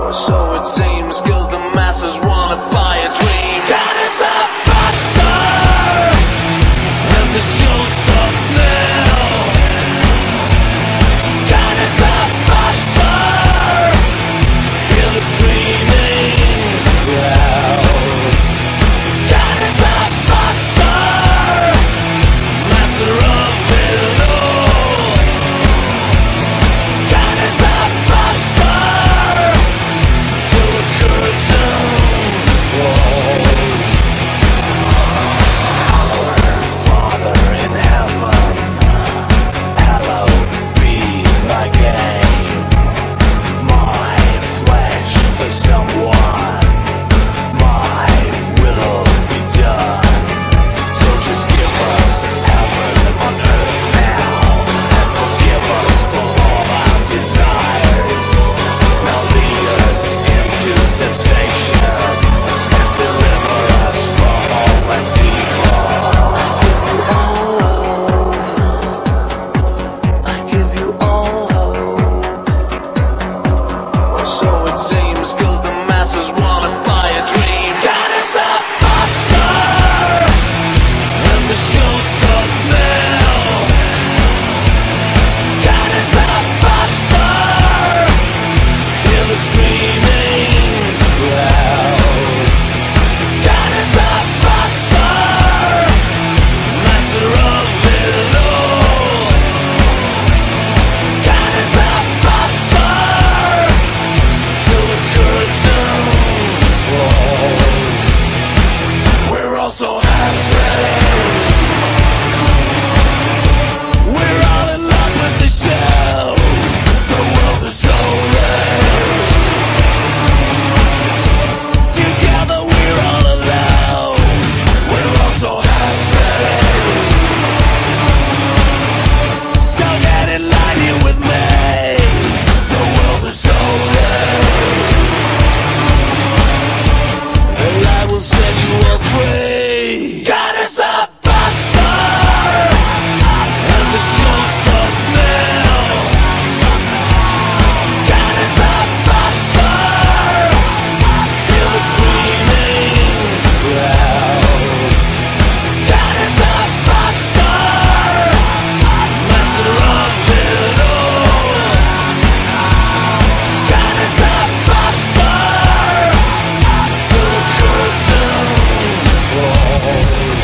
So it seems, 'cause the masses wanna buy a dream. Dinah's a pop star, and the show starts now. Dinah's a pop star, hear the screaming crowd. Dinah's a pop star, master of it all. Dinah's a pop star, till the curtain falls. Our Father in heaven, hallowed be thy name. My flesh for someone, my will be done. So just give us heaven on earth now, and forgive us for all our desires. Now lead us into temptation, and deliver us from all that's evil. I give you all hope. So it seems, 'cause the masses wanna buy a dream. Dinah's a pop star, and the show starts now. Dinah's a pop star, hear the screaming crowd. Dinah's a pop star, master of it all. Dinah's a pop star, till the curtain falls. We're all so happy, we're all in love with the show. The world is so red. Together we're all alone. We're all so happy. So get in line here with me. The world is so red. And I will set you all free. Dinah's a pop star, and the show starts now. Dinah's a pop star, hear the screaming crowd. Dinah's a pop star, master of it all. Dinah's a pop star, till the curtain falls.